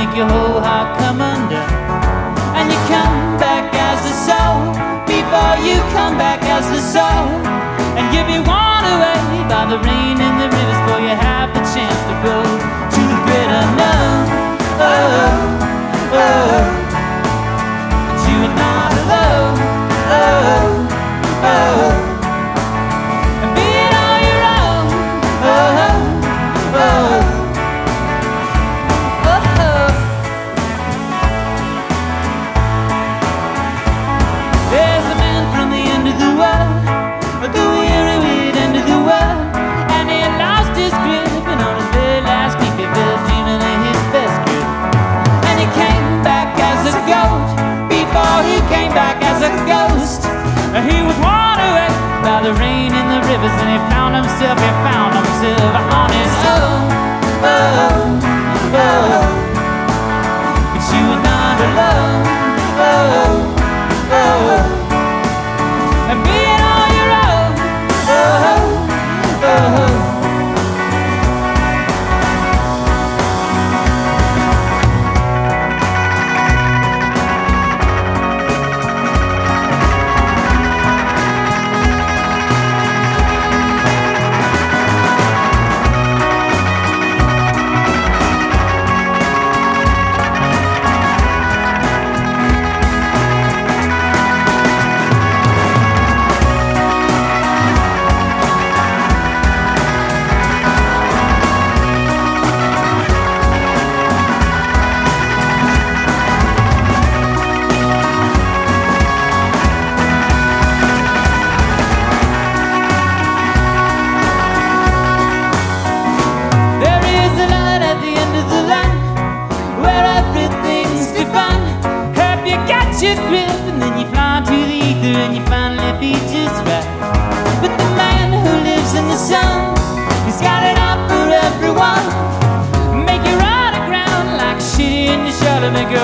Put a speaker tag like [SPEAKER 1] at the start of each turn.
[SPEAKER 1] make your whole heart come undone. And you come back as the soul before you come back as the soul. And you'll be worn away by the rain and the rivers before you have the chance to go to the great unknown. Oh, oh, but you are not alone. Oh, oh, and being on your own. Oh, oh, oh. There's a man from the end of the world, the weary end of the world, and he lost his grip, and on his very last week he fell dreaming of his best grip. And he came back as a ghost, before he came back as a ghost. He was worn away by the rain and the rivers, and he found himself on his own. Oh, oh, but you were not alone. Oh, oh, and being on your own. Oh, oh. Your grip, and then you fly to the ether and you finally be just right. But the man who lives in the sun, he's got it out for everyone. Make you run aground like shit in the Charlotte McGraw.